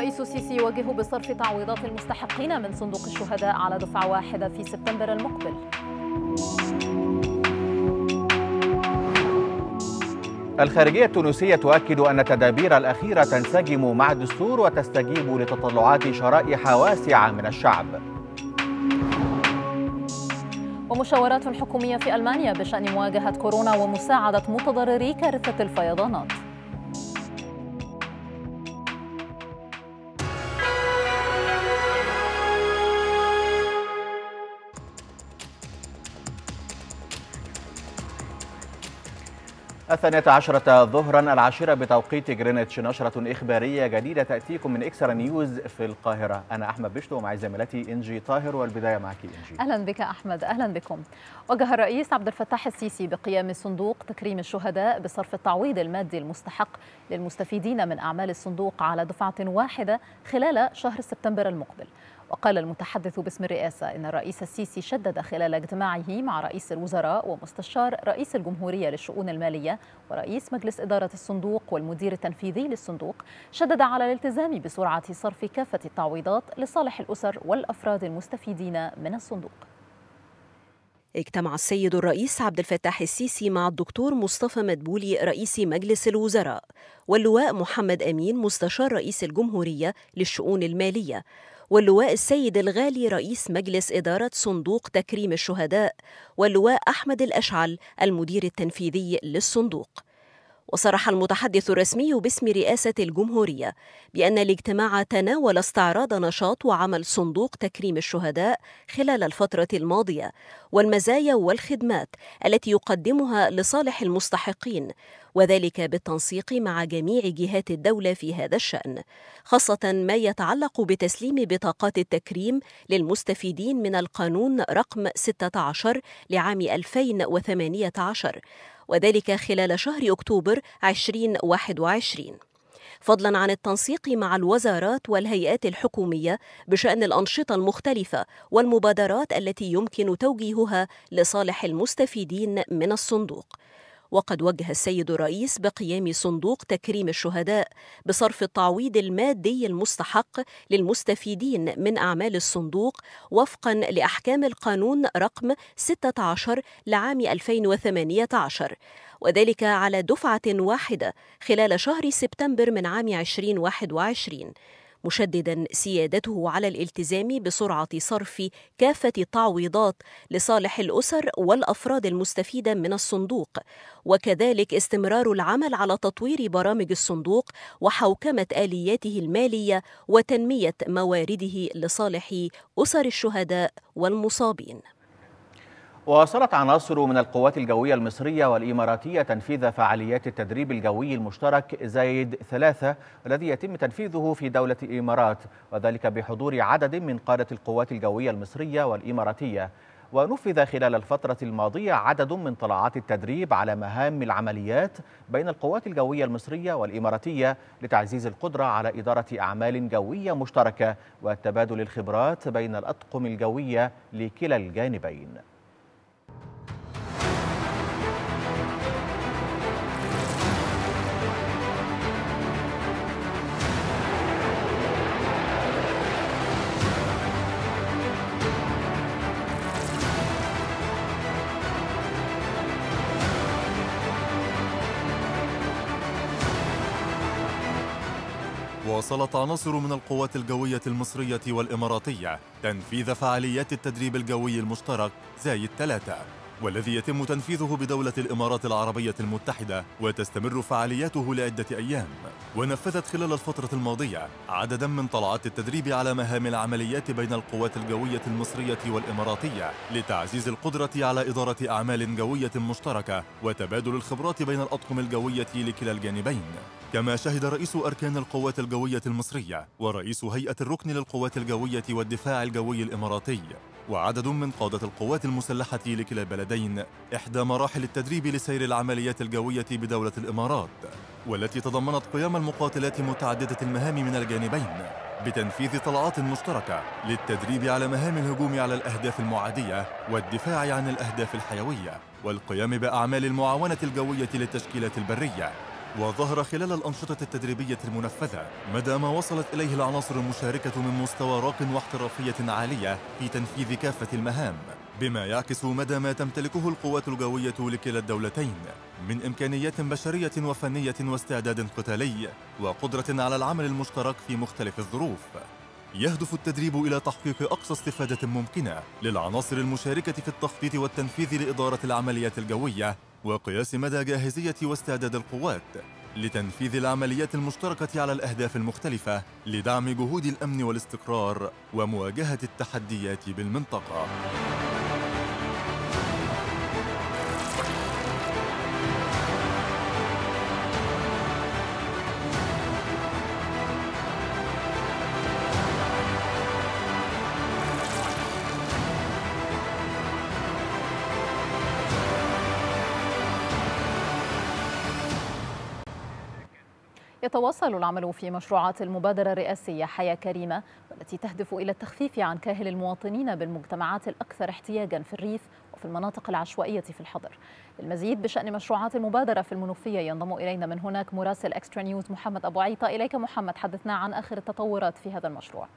الرئيس السيسي يوجه بصرف تعويضات المستحقين من صندوق الشهداء على دفعة واحدة في سبتمبر المقبل. الخارجية التونسية تؤكد أن التدابير الأخيرة تنسجم مع الدستور وتستجيب لتطلعات شرائح واسعة من الشعب. ومشاورات حكومية في ألمانيا بشأن مواجهة كورونا ومساعدة متضرري كارثة الفيضانات. الثانية عشرة ظهرا 10 بتوقيت جرينتش، نشرة إخبارية جديدة تأتيكم من إكسترا نيوز في القاهرة. أنا أحمد بشتو ومعي زميلتي إنجي طاهر، والبداية معك إنجي. أهلا بك أحمد. أهلا بكم. وجه الرئيس عبد الفتاح السيسي بقيام صندوق تكريم الشهداء بصرف التعويض المادي المستحق للمستفيدين من أعمال الصندوق على دفعة واحدة خلال شهر سبتمبر المقبل. وقال المتحدث باسم الرئاسة إن الرئيس السيسي شدد خلال اجتماعه مع رئيس الوزراء ومستشار رئيس الجمهورية للشؤون المالية ورئيس مجلس إدارة الصندوق والمدير التنفيذي للصندوق، شدد على الالتزام بسرعة صرف كافة التعويضات لصالح الأسر والأفراد المستفيدين من الصندوق. اجتمع السيد الرئيس عبد الفتاح السيسي مع الدكتور مصطفى مدبولي رئيس مجلس الوزراء واللواء محمد أمين مستشار رئيس الجمهورية للشؤون المالية واللواء السيد الغالي رئيس مجلس إدارة صندوق تكريم الشهداء واللواء أحمد الأشعل المدير التنفيذي للصندوق. وصرح المتحدث الرسمي باسم رئاسة الجمهورية بأن الاجتماع تناول استعراض نشاط وعمل صندوق تكريم الشهداء خلال الفترة الماضية والمزايا والخدمات التي يقدمها لصالح المستحقين، وذلك بالتنسيق مع جميع جهات الدولة في هذا الشأن، خاصة ما يتعلق بتسليم بطاقات التكريم للمستفيدين من القانون رقم 16 لعام 2018، وذلك خلال شهر أكتوبر 2021، فضلا عن التنسيق مع الوزارات والهيئات الحكومية بشأن الأنشطة المختلفة والمبادرات التي يمكن توجيهها لصالح المستفيدين من الصندوق. وقد وجه السيد الرئيس بقيام صندوق تكريم الشهداء بصرف التعويض المادي المستحق للمستفيدين من أعمال الصندوق وفقا لأحكام القانون رقم 16 لعام 2018، وذلك على دفعة واحدة خلال شهر سبتمبر من عام 2021، مشددا سيادته على الالتزام بسرعة صرف كافة التعويضات لصالح الأسر والأفراد المستفيدة من الصندوق، وكذلك استمرار العمل على تطوير برامج الصندوق وحوكمة آلياته المالية وتنمية موارده لصالح أسر الشهداء والمصابين. واصلت عناصر من القوات الجوية المصرية والإماراتية تنفيذ فعاليات التدريب الجوي المشترك زايد 3 الذي يتم تنفيذه في دولة الإمارات، وذلك بحضور عدد من قادة القوات الجوية المصرية والإماراتية. ونفذ خلال الفترة الماضية عدد من طلعات التدريب على مهام العمليات بين القوات الجوية المصرية والإماراتية لتعزيز القدرة على إدارة أعمال جوية مشتركة وتبادل الخبرات بين الأطقم الجوية لكلا الجانبين. واصلت عناصر من القوات الجوية المصرية والإماراتية تنفيذ فعاليات التدريب الجوي المشترك زايد 3، والذي يتم تنفيذه بدولة الإمارات العربية المتحدة، وتستمر فعالياته لعدة أيام. ونفذت خلال الفترة الماضية عددا من طلعات التدريب على مهام العمليات بين القوات الجوية المصرية والإماراتية لتعزيز القدرة على إدارة أعمال جوية مشتركة وتبادل الخبرات بين الأطقم الجوية لكلا الجانبين. كما شهد رئيس أركان القوات الجوية المصرية ورئيس هيئة الركن للقوات الجوية والدفاع الجوي الإماراتي وعدد من قادة القوات المسلحة لكلا البلدين إحدى مراحل التدريب لسير العمليات الجوية بدولة الإمارات، والتي تضمنت قيام المقاتلات متعددة المهام من الجانبين بتنفيذ طلعات مشتركة للتدريب على مهام الهجوم على الأهداف المعادية والدفاع عن الأهداف الحيوية والقيام بأعمال المعاونة الجوية للتشكيلات البرية. وظهر خلال الأنشطة التدريبية المنفذة مدى ما وصلت إليه العناصر المشاركة من مستوى راق واحترافية عالية في تنفيذ كافة المهام، بما يعكس مدى ما تمتلكه القوات الجوية لكلا الدولتين من إمكانيات بشرية وفنية واستعداد قتالي وقدرة على العمل المشترك في مختلف الظروف. يهدف التدريب إلى تحقيق أقصى استفادة ممكنة للعناصر المشاركة في التخطيط والتنفيذ لإدارة العمليات الجوية وقياس مدى جاهزية واستعداد القوات لتنفيذ العمليات المشتركة على الأهداف المختلفة لدعم جهود الأمن والاستقرار ومواجهة التحديات بالمنطقة. يتواصل العمل في مشروعات المبادرة الرئاسية حياة كريمة والتي تهدف إلى التخفيف عن كاهل المواطنين بالمجتمعات الأكثر احتياجاً في الريف وفي المناطق العشوائية في الحضر. للمزيد بشأن مشروعات المبادرة في المنوفية ينضم إلينا من هناك مراسل إكسترا نيوز محمد أبو عيطة. إليك محمد، حدثنا عن آخر التطورات في هذا المشروع.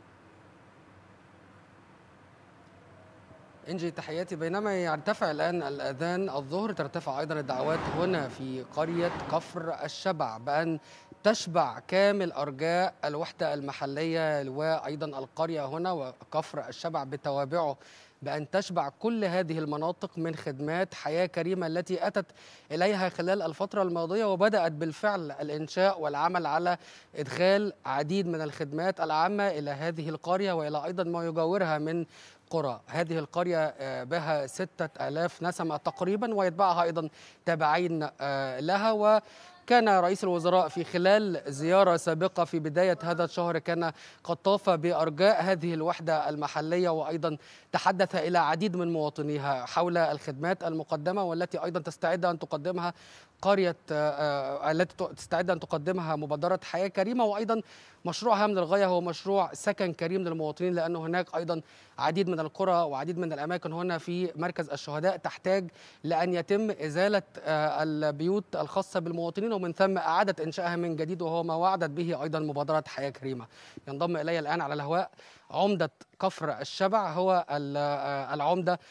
إنجي تحياتي. بينما يرتفع الآن الأذان الظهر ترتفع أيضا الدعوات هنا في قرية كفر الشبع بأن تشبع كامل أرجاء الوحدة المحلية وأيضا القرية هنا وكفر الشبع بتوابعه بأن تشبع كل هذه المناطق من خدمات حياة كريمة التي أتت إليها خلال الفترة الماضية، وبدأت بالفعل الإنشاء والعمل على إدخال عديد من الخدمات العامة إلى هذه القرية وإلى أيضا ما يجاورها من قرى. هذه القرية بها 6000 نسمة تقريبا ويتبعها أيضا تابعين لها. وكان رئيس الوزراء في خلال زيارة سابقة في بداية هذا الشهر كان قد طاف بأرجاء هذه الوحدة المحلية وأيضا تحدث إلى عديد من مواطنيها حول الخدمات المقدمة والتي أيضا تستعد أن تقدمها قرية التي تستعد أن تقدمها مبادرة حياة كريمة. وأيضا مشروعها من الغاية هو مشروع سكن كريم للمواطنين، لأن هناك أيضا عديد من القرى وعديد من الأماكن هنا في مركز الشهداء تحتاج لأن يتم إزالة البيوت الخاصة بالمواطنين ومن ثم إعادة إنشائها من جديد، وهو ما وعدت به أيضا مبادرة حياة كريمة. ينضم إلي الآن على الهواء عمدة كفر الشبع، هو العمدة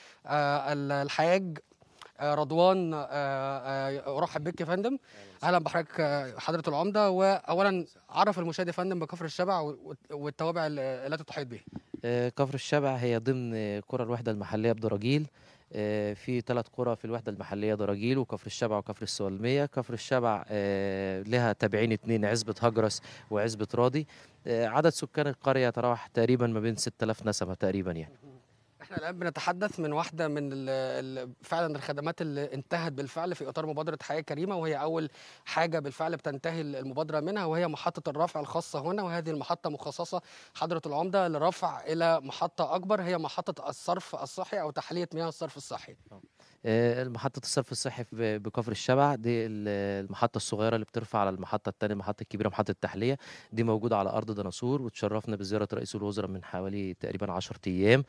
الحاج رضوان. أرحب بك يا فندم. أهلا بحضرتك حضرة العمدة. وأولا عرف المشاهد يا فندم بكفر الشبع والتوابع التي تحيط به. كفر الشبع هي ضمن قرى الوحدة المحلية بدراجيل. في 3 قرى في الوحدة المحلية دراجيل وكفر الشبع وكفر السوالمية. كفر الشبع لها تابعين 2، عزبة هجرس وعزبة راضي. عدد سكان القرية يتراوح تقريبا ما بين 6000 نسمة تقريبا يعني. احنا الان بنتحدث من واحده من فعلا الخدمات اللي انتهت بالفعل في اطار مبادره حياه كريمه، وهي اول حاجه بالفعل بتنتهي المبادره منها، وهي محطه الرفع الخاصه هنا. وهذه المحطه مخصصه حضره العمده لرفع الى محطه اكبر، هي محطه الصرف الصحي او تحليه مياه الصرف الصحي. محطة الصرف الصحي بكفر الشبع دي المحطة الصغيرة اللي بترفع على المحطة الثانية، المحطة الكبيرة محطة التحلية. دي موجودة على أرض دناصور، وتشرفنا بزيارة رئيس الوزراء من حوالي تقريبا 10 أيام.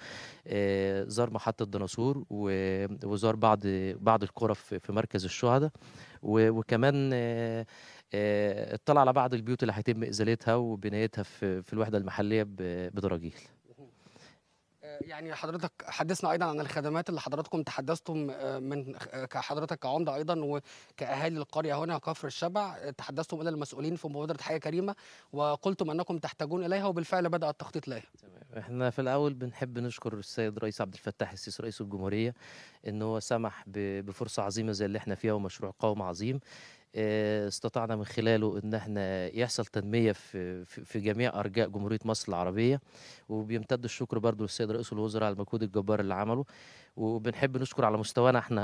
زار محطة دناصور وزار بعض القرى في مركز الشهداء، وكمان اطلع على بعض البيوت اللي هيتم إزالتها وبنايتها في الوحدة المحلية بدراجيل. يعني حضرتك حدثنا ايضا عن الخدمات اللي حضراتكم تحدثتم من كحضرتك كعمده ايضا وكاهالي القريه هنا كفر الشبع، تحدثتم الى المسؤولين في مبادره حياه كريمه وقلتم انكم تحتاجون اليها وبالفعل بدا التخطيط لها. احنا في الاول بنحب نشكر السيد رئيس عبد الفتاح السيسي رئيس الجمهوريه ان هو سمح بفرصه عظيمه زي اللي احنا فيها ومشروع قومي عظيم. استطعنا من خلاله ان احنا يحصل تنميه في جميع ارجاء جمهوريه مصر العربيه، وبيمتد الشكر برضو للسيد رئيس الوزراء على المجهود الجبار اللي عمله. وبنحب نشكر على مستوانا احنا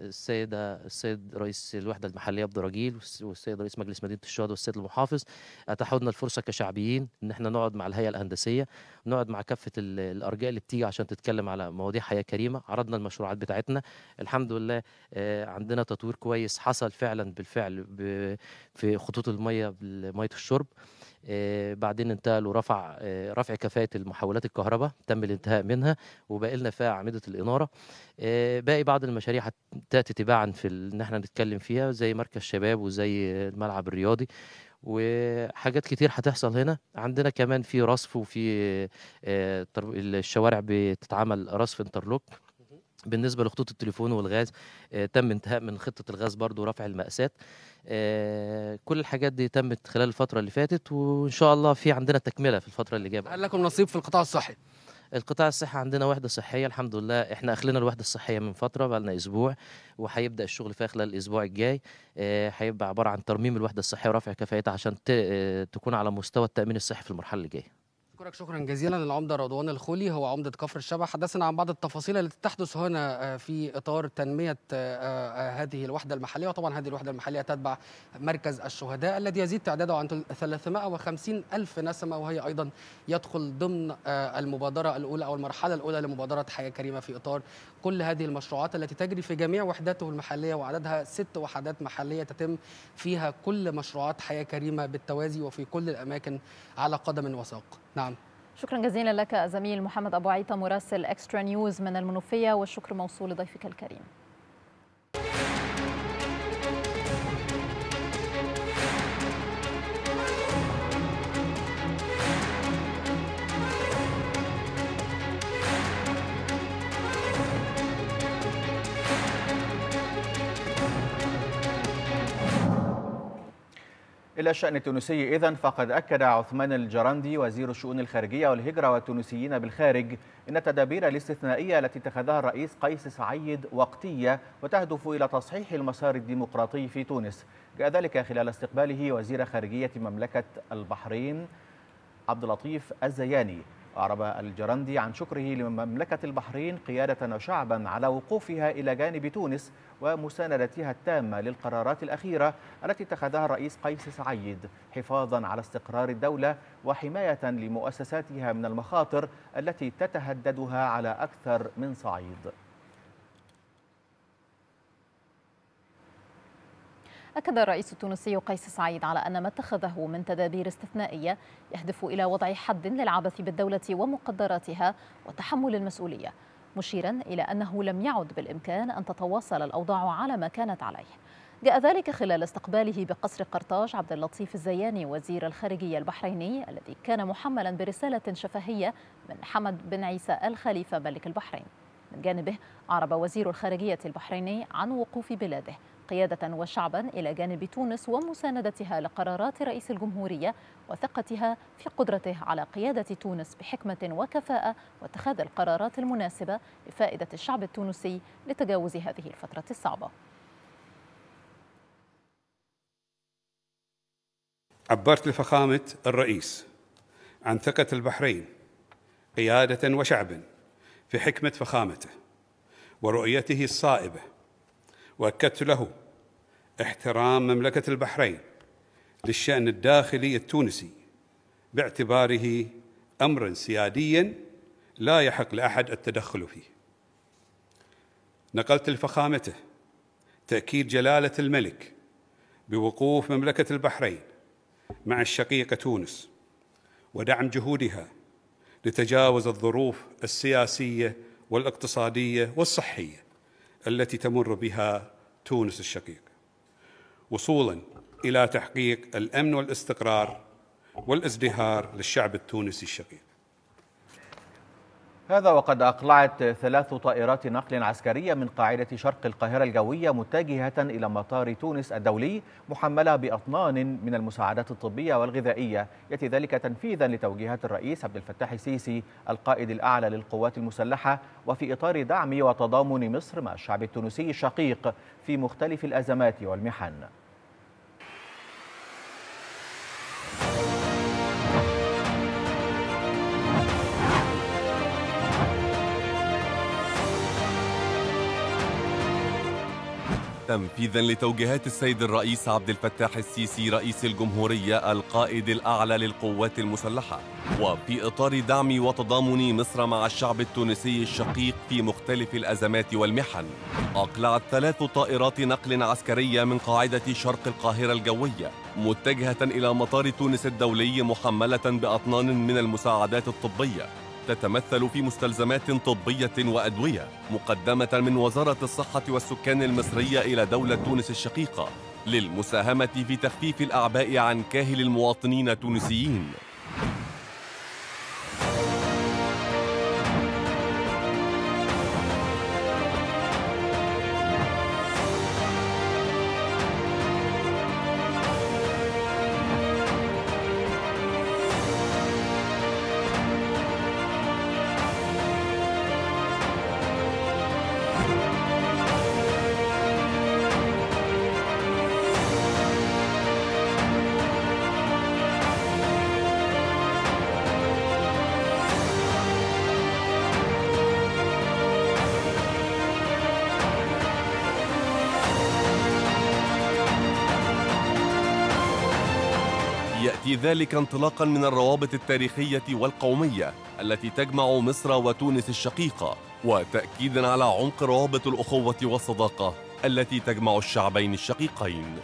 السيد رئيس الوحده المحليه بدراجيل والسيد رئيس مجلس مدينه الشهداء والسيد المحافظ اتاحوا لنا الفرصه كشعبيين ان احنا نقعد مع الهيئه الهندسيه، نقعد مع كافه الارجاء اللي بتيجي عشان تتكلم على مواضيع حياه كريمه. عرضنا المشروعات بتاعتنا، الحمد لله عندنا تطوير كويس حصل فعلا بالفعل في خطوط الميه ميه الشرب. بعدين انتقل ورفع كفاءة المحولات الكهرباء، تم الانتهاء منها وباقي لنا فيها أعمدة الإنارة. باقي بعض المشاريع هتأتي تباعا في إن احنا نتكلم فيها، زي مركز شباب وزي الملعب الرياضي وحاجات كتير هتحصل هنا. عندنا كمان في رصف وفي الشوارع بتتعمل رصف انترلوك. بالنسبة لخطوط التليفون والغاز تم انتهاء من خطة الغاز برضو ورفع المقاسات. كل الحاجات دي تمت خلال الفترة اللي فاتت، وإن شاء الله في عندنا تكملة في الفترة اللي جاية. هل لكم نصيب في القطاع الصحي؟ القطاع الصحي عندنا وحدة صحية الحمد لله، احنا اخلينا الوحدة الصحية من فترة، بقى لنا اسبوع وهيبدأ الشغل فيها خلال الاسبوع الجاي. هيبقى عبارة عن ترميم الوحدة الصحية ورفع كفاءتها عشان تكون على مستوى التأمين الصحي في المرحلة اللي جايه. أشكرك شكرا جزيلا. العمدة رضوان الخولي هو عمدة كفر الشبع، حدثنا عن بعض التفاصيل التي تحدث هنا في إطار تنمية هذه الوحدة المحلية. وطبعا هذه الوحدة المحلية تتبع مركز الشهداء الذي يزيد تعداده عن 350 ألف نسمة، وهي أيضا يدخل ضمن المبادرة الأولى أو المرحلة الأولى لمبادرة حياة كريمة في إطار كل هذه المشروعات التي تجري في جميع وحداته المحلية، وعددها 6 وحدات محلية تتم فيها كل مشروعات حياة كريمة بالتوازي وفي كل الأماكن على قدم وساق. نعم. شكرا جزيلا لك زميل محمد أبو عيطة مراسل إكسترا نيوز من المنوفية، والشكر موصول لضيفك الكريم. إلى الشأن التونسي إذن، فقد أكد عثمان الجرندي وزير الشؤون الخارجية والهجرة والتونسيين بالخارج أن التدابير الاستثنائية التي اتخذها الرئيس قيس سعيد وقتية وتهدف إلى تصحيح المسار الديمقراطي في تونس. جاء ذلك خلال استقباله وزير خارجية مملكة البحرين عبد اللطيف الزياني. أعرب الجرندي عن شكره لمملكة البحرين قيادة وشعبا على وقوفها إلى جانب تونس ومساندتها التامة للقرارات الأخيرة التي اتخذها الرئيس قيس سعيد حفاظا على استقرار الدولة وحماية لمؤسساتها من المخاطر التي تتهددها على أكثر من صعيد. أكد الرئيس التونسي قيس سعيد على أن ما اتخذه من تدابير استثنائية يهدف إلى وضع حد للعبث بالدولة ومقدراتها وتحمل المسؤولية، مشيرا إلى أنه لم يعد بالإمكان أن تتواصل الأوضاع على ما كانت عليه. جاء ذلك خلال استقباله بقصر قرطاج عبد اللطيف الزياني وزير الخارجية البحريني الذي كان محملا برسالة شفهية من حمد بن عيسى الخليفة ملك البحرين. من جانبه أعرب وزير الخارجية البحريني عن وقوف بلاده قيادة وشعبا إلى جانب تونس ومساندتها لقرارات رئيس الجمهورية وثقتها في قدرته على قيادة تونس بحكمة وكفاءة واتخاذ القرارات المناسبة لفائدة الشعب التونسي لتجاوز هذه الفترة الصعبة. عبرت لفخامة الرئيس عن ثقة البحرين قيادة وشعبا في حكمة فخامته ورؤيته الصائبة، وأكدت له احترام مملكة البحرين للشأن الداخلي التونسي باعتباره أمرا سياديا لا يحق لأحد التدخل فيه. نقلت لفخامته تأكيد جلالة الملك بوقوف مملكة البحرين مع الشقيقة تونس ودعم جهودها لتجاوز الظروف السياسية والاقتصادية والصحية التي تمر بها تونس الشقيقة، وصولاً إلى تحقيق الأمن والاستقرار والازدهار للشعب التونسي الشقيق. هذا وقد أقلعت 3 طائرات نقل عسكرية من قاعدة شرق القاهرة الجوية متجهة إلى مطار تونس الدولي محملة بأطنان من المساعدات الطبية والغذائية، يأتي ذلك تنفيذا لتوجيهات الرئيس عبد الفتاح السيسي القائد الأعلى للقوات المسلحة، وفي إطار دعم وتضامن مصر مع الشعب التونسي الشقيق في مختلف الأزمات والمحن. تنفيذا لتوجيهات السيد الرئيس عبد الفتاح السيسي رئيس الجمهورية القائد الأعلى للقوات المسلحة، وفي إطار دعم وتضامن مصر مع الشعب التونسي الشقيق في مختلف الأزمات والمحن، أقلعت 3 طائرات نقل عسكرية من قاعدة شرق القاهرة الجوية متجهة إلى مطار تونس الدولي محملة بأطنان من المساعدات الطبية تتمثل في مستلزمات طبية وأدوية مقدمة من وزارة الصحة والسكان المصرية إلى دولة تونس الشقيقة للمساهمة في تخفيف الأعباء عن كاهل المواطنين التونسيين. يأتي ذلك انطلاقا من الروابط التاريخية والقومية التي تجمع مصر وتونس الشقيقة، وتأكيدا على عمق روابط الأخوة والصداقة التي تجمع الشعبين الشقيقين.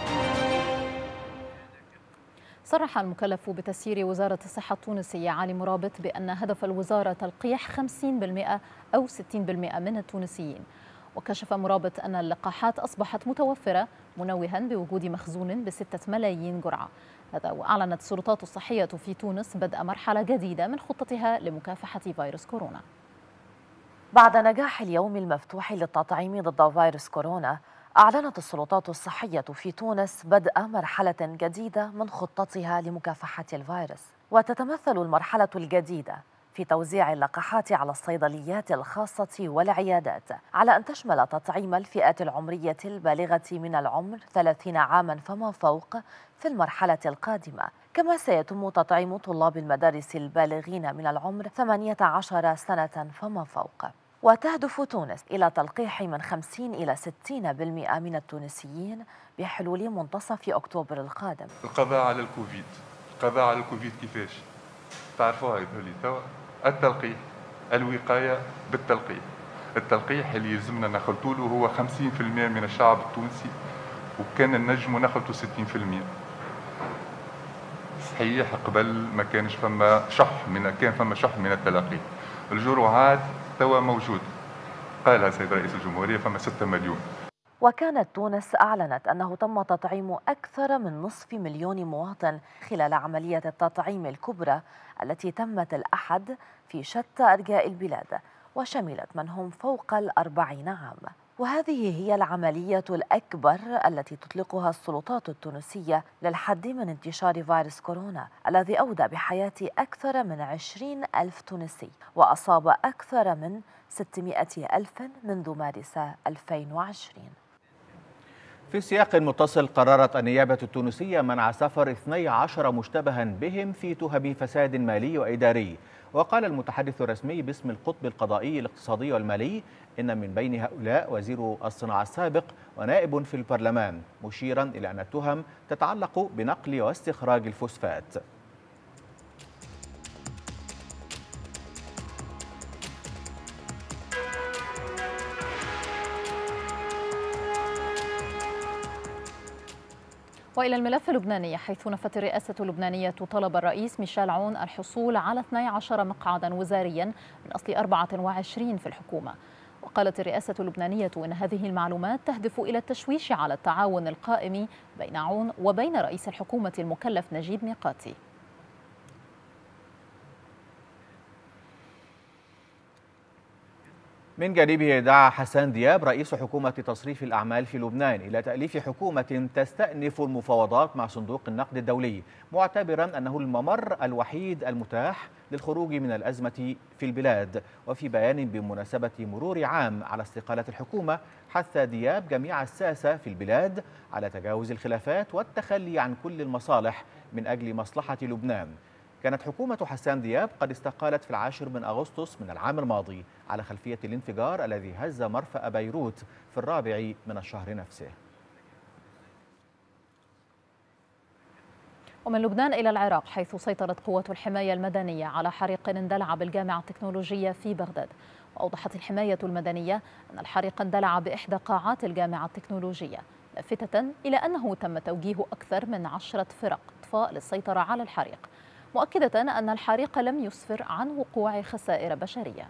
صرح المكلف بتسيير وزارة الصحة التونسية علي مرابط بأن هدف الوزارة تلقيح 50% أو 60% من التونسيين. وكشف مرابط أن اللقاحات أصبحت متوفرة، منوها بوجود مخزون ب6 ملايين جرعة. هذا وأعلنت السلطات الصحية في تونس بدء مرحلة جديدة من خطتها لمكافحة فيروس كورونا. بعد نجاح اليوم المفتوح للتطعيم ضد فيروس كورونا، أعلنت السلطات الصحية في تونس بدء مرحلة جديدة من خطتها لمكافحة الفيروس، وتتمثل المرحلة الجديدة في توزيع اللقاحات على الصيدليات الخاصة والعيادات، على أن تشمل تطعيم الفئات العمرية البالغة من العمر 30 عاما فما فوق في المرحلة القادمة، كما سيتم تطعيم طلاب المدارس البالغين من العمر 18 سنة فما فوق. وتهدف تونس إلى تلقيح من 50 إلى 60% من التونسيين بحلول منتصف أكتوبر القادم. القضاء على الكوفيد، القضاء على الكوفيد كيفاش؟ تعرفوها يقولي توا التلقيح، الوقاية بالتلقيح. التلقيح اللي يلزمنا نخلطوا له هو 50% من الشعب التونسي، وكان النجم نخلطوا 60%. صحيح قبل ما كانش فما شح من التلقيح. الجرعات توا موجود، قالها السيد رئيس الجمهورية فما 6 مليون. وكانت تونس أعلنت أنه تم تطعيم أكثر من نصف مليون مواطن خلال عملية التطعيم الكبرى التي تمت الأحد في شتى أرجاء البلاد، وشملت من هم فوق 40 عام. وهذه هي العملية الأكبر التي تطلقها السلطات التونسية للحد من انتشار فيروس كورونا الذي أودى بحياة أكثر من 20,000 تونسي وأصاب أكثر من 600,000 منذ مارس 2020. في سياق متصل، قررت النيابة التونسية منع سفر 12 مشتبها بهم في تهم فساد مالي وإداري. وقال المتحدث الرسمي باسم القطب القضائي الاقتصادي والمالي إن من بين هؤلاء وزير الصناعة السابق ونائب في البرلمان، مشيرا إلى أن التهم تتعلق بنقل واستخراج الفوسفات. وإلى الملف اللبناني، حيث نفت الرئاسة اللبنانية طلب الرئيس ميشيل عون الحصول على 12 مقعدا وزاريا من أصل 24 في الحكومة. وقالت الرئاسة اللبنانية إن هذه المعلومات تهدف إلى التشويش على التعاون القائم بين عون وبين رئيس الحكومة المكلف نجيب ميقاتي. من جانبه دعا حسان دياب رئيس حكومة تصريف الأعمال في لبنان إلى تأليف حكومة تستأنف المفاوضات مع صندوق النقد الدولي، معتبرا أنه الممر الوحيد المتاح للخروج من الأزمة في البلاد. وفي بيان بمناسبة مرور عام على استقالة الحكومة، حث دياب جميع الساسة في البلاد على تجاوز الخلافات والتخلي عن كل المصالح من أجل مصلحة لبنان. كانت حكومة حسان دياب قد استقالت في 10 من أغسطس من العام الماضي على خلفية الانفجار الذي هز مرفأ بيروت في 4 من الشهر نفسه. ومن لبنان إلى العراق، حيث سيطرت قوات الحماية المدنية على حريق اندلع بالجامعة التكنولوجية في بغداد. وأوضحت الحماية المدنية أن الحريق اندلع بإحدى قاعات الجامعة التكنولوجية، لافتة إلى أنه تم توجيه أكثر من 10 فرق إطفاء للسيطرة على الحريق، مؤكدة أن الحريق لم يسفر عن وقوع خسائر بشرية.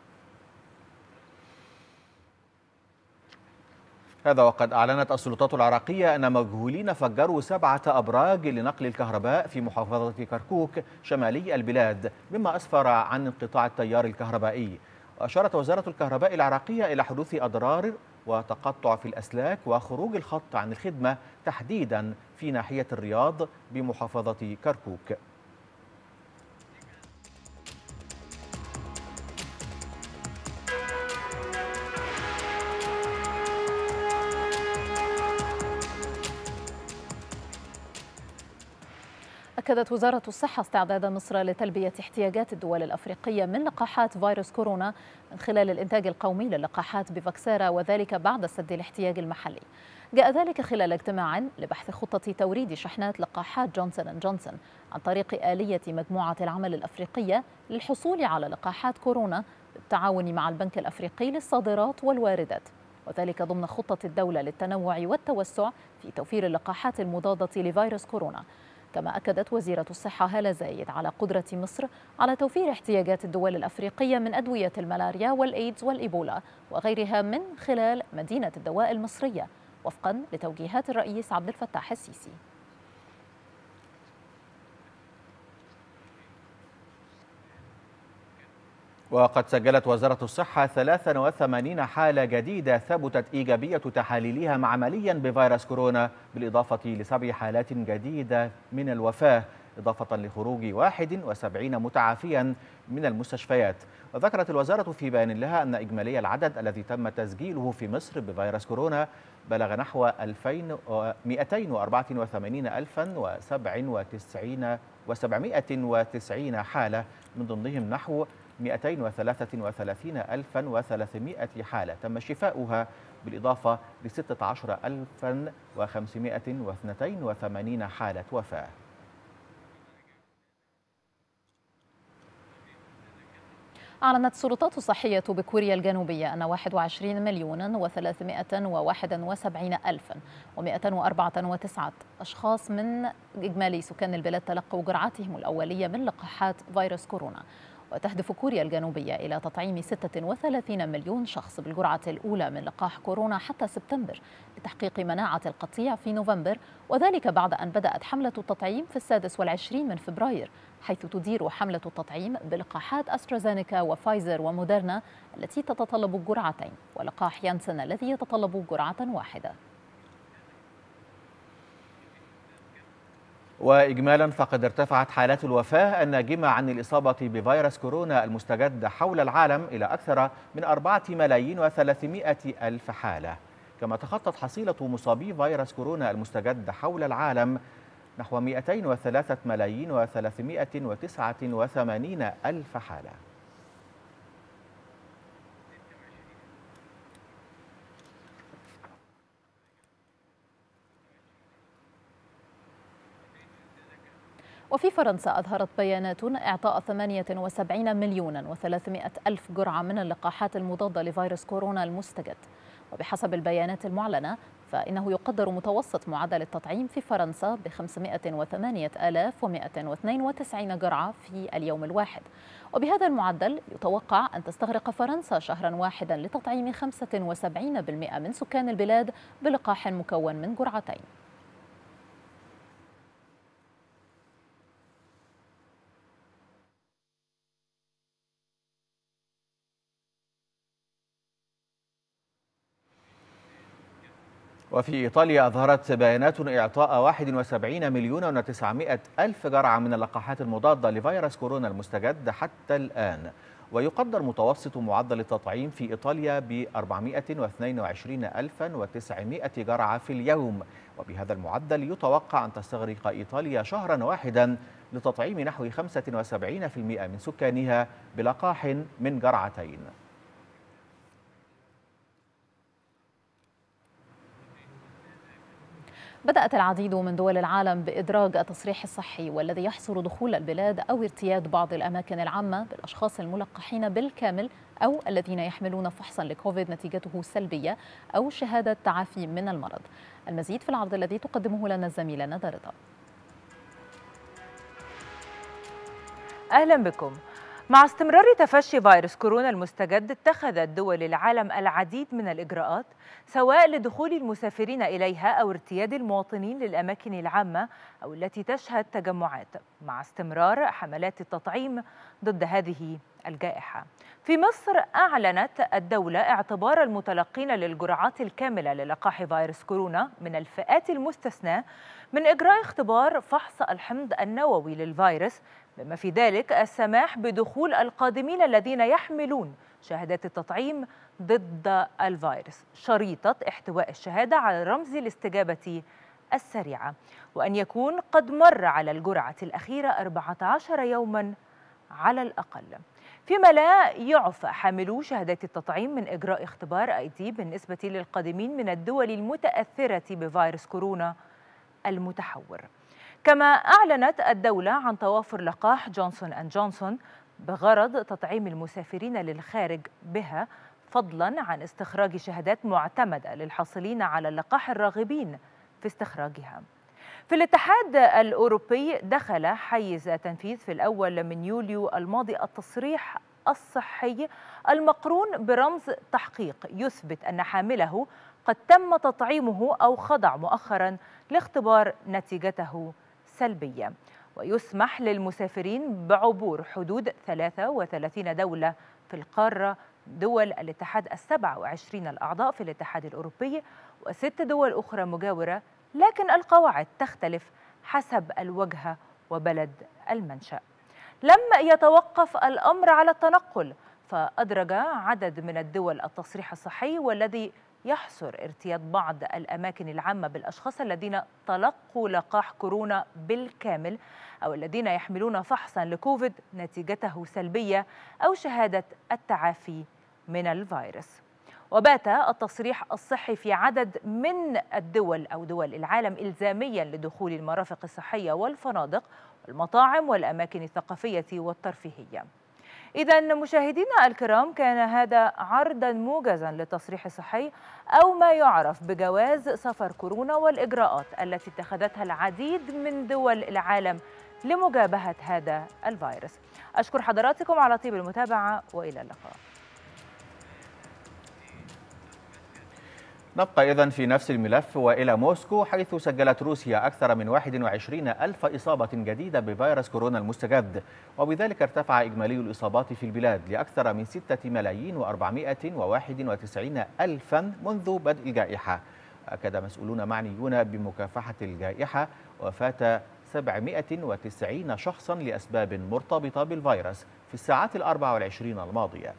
هذا وقد أعلنت السلطات العراقية أن مجهولين فجروا 7 أبراج لنقل الكهرباء في محافظة كركوك شمالي البلاد، مما أسفر عن انقطاع التيار الكهربائي. وأشارت وزارة الكهرباء العراقية إلى حدوث أضرار وتقطع في الأسلاك وخروج الخط عن الخدمة تحديدا في ناحية الرياض بمحافظة كركوك. أكدت وزارة الصحة استعداد مصر لتلبية احتياجات الدول الأفريقية من لقاحات فيروس كورونا من خلال الإنتاج القومي للقاحات بفاكسيرا، وذلك بعد سد الاحتياج المحلي. جاء ذلك خلال اجتماع لبحث خطة توريد شحنات لقاحات جونسون أند جونسون عن طريق آلية مجموعة العمل الأفريقية للحصول على لقاحات كورونا بالتعاون مع البنك الأفريقي للصادرات والواردات، وذلك ضمن خطة الدولة للتنوع والتوسع في توفير اللقاحات المضادة لفيروس كورونا. كما أكدت وزيرة الصحة هالة زايد على قدرة مصر على توفير احتياجات الدول الأفريقية من أدوية الملاريا والإيدز والإيبولا وغيرها من خلال مدينة الدواء المصرية، وفقا لتوجيهات الرئيس عبد الفتاح السيسي. وقد سجلت وزارة الصحة 83 حالة جديدة ثبتت إيجابية تحاليلها معمليا بفيروس كورونا، بالإضافة ل7 حالات جديدة من الوفاة، إضافة لخروج 71 متعافيا من المستشفيات. وذكرت الوزارة في بيان لها أن إجمالي العدد الذي تم تسجيله في مصر بفيروس كورونا بلغ نحو 284,097 حالة، من ضمنهم نحو 233,300 حالة تم شفاؤها، بالإضافة ل 16,582 حالة وفاة. أعلنت السلطات الصحية بكوريا الجنوبية أن 21,371,194 أشخاص من إجمالي سكان البلاد تلقوا جرعاتهم الأولية من لقاحات فيروس كورونا. وتهدف كوريا الجنوبية إلى تطعيم 36 مليون شخص بالجرعة الأولى من لقاح كورونا حتى سبتمبر، لتحقيق مناعة القطيع في نوفمبر، وذلك بعد أن بدأت حملة التطعيم في 26 من فبراير، حيث تدير حملة التطعيم بلقاحات أسترازينيكا وفايزر وموديرنا التي تتطلب جرعتين، ولقاح يانسن الذي يتطلب جرعة واحدة. وإجمالا فقد ارتفعت حالات الوفاة الناجمة عن الإصابة بفيروس كورونا المستجد حول العالم إلى أكثر من 4,300,000 حالة، كما تخطت حصيلة مصابي فيروس كورونا المستجد حول العالم نحو 203,389,000 حالة. وفي فرنسا أظهرت بيانات إعطاء 78,300,000 جرعة من اللقاحات المضادة لفيروس كورونا المستجد. وبحسب البيانات المعلنة فإنه يقدر متوسط معدل التطعيم في فرنسا ب 508,192 جرعة في اليوم الواحد، وبهذا المعدل يتوقع أن تستغرق فرنسا شهرا واحدا لتطعيم 75% من سكان البلاد بلقاح مكون من جرعتين. وفي إيطاليا أظهرت بيانات إعطاء 71,900,000 جرعة من اللقاحات المضادة لفيروس كورونا المستجد حتى الآن. ويقدر متوسط معدل التطعيم في إيطاليا ب 422,900 جرعة في اليوم، وبهذا المعدل يتوقع أن تستغرق إيطاليا شهرا واحدا لتطعيم نحو 75% من سكانها بلقاح من جرعتين. بدأت العديد من دول العالم بإدراج التصريح الصحي والذي يحصر دخول البلاد أو ارتياد بعض الأماكن العامة بالأشخاص الملقحين بالكامل أو الذين يحملون فحصا لكوفيد نتيجته سلبية أو شهادة تعافي من المرض. المزيد في العرض الذي تقدمه لنا الزميلة ندى رضا. أهلا بكم. مع استمرار تفشي فيروس كورونا المستجد اتخذت دول العالم العديد من الإجراءات سواء لدخول المسافرين إليها أو ارتياد المواطنين للأماكن العامة أو التي تشهد تجمعات، مع استمرار حملات التطعيم ضد هذه الجائحة. في مصر أعلنت الدولة اعتبار المتلقين للجرعات الكاملة للقاح فيروس كورونا من الفئات المستثناة من إجراء اختبار فحص الحمض النووي للفيروس، بما في ذلك السماح بدخول القادمين الذين يحملون شهادات التطعيم ضد الفيروس شريطة احتواء الشهادة على رمز الاستجابة السريعة، وأن يكون قد مر على الجرعة الأخيرة 14 يوما على الأقل. فيما لا يعفى حاملو شهادات التطعيم من إجراء اختبار أيدي بالنسبة للقادمين من الدول المتأثرة بفيروس كورونا المتحور. كما أعلنت الدولة عن توافر لقاح جونسون أند جونسون بغرض تطعيم المسافرين للخارج بها، فضلا عن استخراج شهادات معتمدة للحاصلين على اللقاح الراغبين في استخراجها. في الاتحاد الأوروبي دخل حيز تنفيذ في الأول من يوليو الماضي التصريح الصحي المقرون برمز تحقيق يثبت أن حامله قد تم تطعيمه أو خضع مؤخرا لاختبار نتيجته سلبية، ويسمح للمسافرين بعبور حدود 33 دولة في القارة، دول الاتحاد 27 الأعضاء في الاتحاد الأوروبي و6 دول أخرى مجاورة، لكن القواعد تختلف حسب الوجهة وبلد المنشأ. لم يتوقف الأمر على التنقل، فأدرج عدد من الدول التصريح الصحي والذي يحصر ارتياد بعض الأماكن العامة بالأشخاص الذين تلقوا لقاح كورونا بالكامل أو الذين يحملون فحصا لكوفيد نتيجته سلبية أو شهادة التعافي من الفيروس. وبات التصريح الصحي في عدد من الدول أو دول العالم إلزاميا لدخول المرافق الصحية والفنادق والمطاعم والأماكن الثقافية والترفيهية. إذا مشاهدينا الكرام، كان هذا عرضا موجزا للتصريح الصحي أو ما يعرف بجواز سفر كورونا والإجراءات التي اتخذتها العديد من دول العالم لمجابهة هذا الفيروس. أشكر حضراتكم على طيب المتابعة وإلى اللقاء. نبقى إذن في نفس الملف وإلى موسكو، حيث سجلت روسيا أكثر من 21,000 إصابة جديدة بفيروس كورونا المستجد، وبذلك ارتفع إجمالي الإصابات في البلاد لأكثر من 6,491,000 منذ بدء الجائحة. أكد مسؤولون معنيون بمكافحة الجائحة وفاة 790 شخصا لأسباب مرتبطة بالفيروس في الساعات 24 الماضية.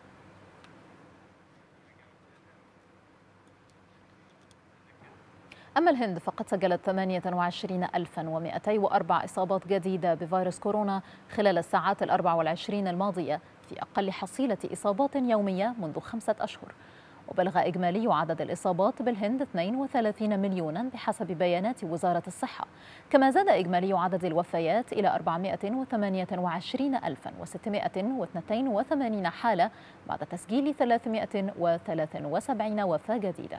أما الهند فقد سجلت 28,204 إصابات جديدة بفيروس كورونا خلال الساعات 24 الماضية، في أقل حصيلة إصابات يومية منذ 5 أشهر. وبلغ إجمالي عدد الإصابات بالهند 32 مليونا بحسب بيانات وزارة الصحة. كما زاد إجمالي عدد الوفيات إلى 428,682 حالة بعد تسجيل 373 وفاة جديدة.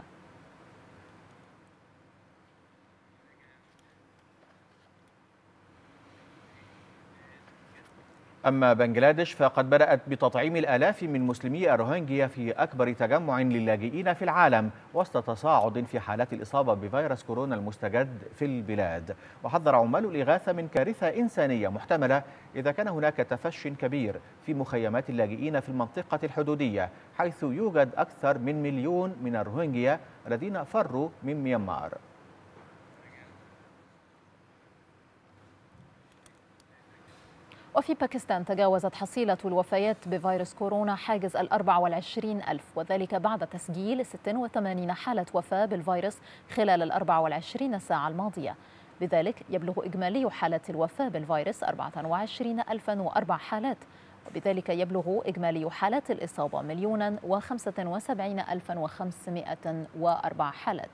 أما بنغلاديش فقد بدأت بتطعيم الآلاف من مسلمي الروهينجيا في أكبر تجمع للاجئين في العالم وسط تصاعد في حالات الإصابة بفيروس كورونا المستجد في البلاد. وحذر عمال الإغاثة من كارثة إنسانية محتملة إذا كان هناك تفش كبير في مخيمات اللاجئين في المنطقة الحدودية، حيث يوجد أكثر من 1 مليون من الروهينجيا الذين فروا من ميانمار. وفي باكستان تجاوزت حصيلة الوفيات بفيروس كورونا حاجز 24,000، وذلك بعد تسجيل 86 حالة وفاة بالفيروس خلال 24 ساعة الماضية. بذلك يبلغ إجمالي حالات الوفاة بالفيروس 24,004 حالات، وبذلك يبلغ إجمالي حالات الإصابة 1,075,504 حالات.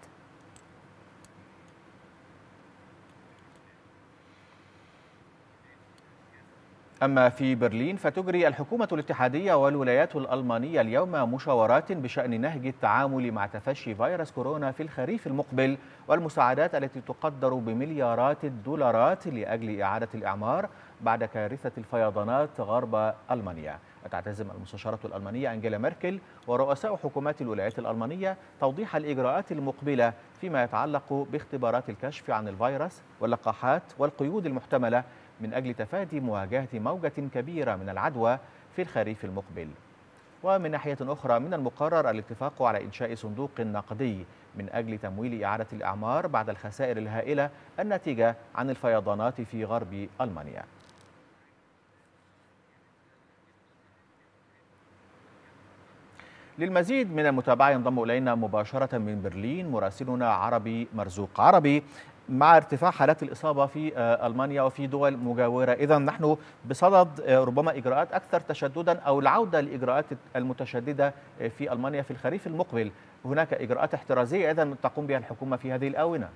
أما في برلين فتجري الحكومة الاتحادية والولايات الألمانية اليوم مشاورات بشأن نهج التعامل مع تفشي فيروس كورونا في الخريف المقبل والمساعدات التي تقدر بمليارات الدولارات لأجل إعادة الإعمار بعد كارثة الفيضانات غرب ألمانيا. وتعتزم المستشارة الألمانية أنجيلا ميركل ورؤساء حكومات الولايات الألمانية توضيح الإجراءات المقبلة فيما يتعلق باختبارات الكشف عن الفيروس واللقاحات والقيود المحتملة من أجل تفادي مواجهة موجة كبيرة من العدوى في الخريف المقبل. ومن ناحية أخرى من المقرر الاتفاق على إنشاء صندوق نقدي من أجل تمويل إعادة الأعمار بعد الخسائر الهائلة الناتجة عن الفيضانات في غرب ألمانيا. للمزيد من المتابعة ينضم إلينا مباشرة من برلين مراسلنا عربي مرزوق. عربي، مع ارتفاع حالات الإصابة في ألمانيا وفي دول مجاورة، إذا نحن بصدد ربما إجراءات أكثر تشددا أو العودة لإجراءات المتشددة في ألمانيا في الخريف المقبل. هناك إجراءات احترازية إذا تقوم بها الحكومة في هذه الآونة.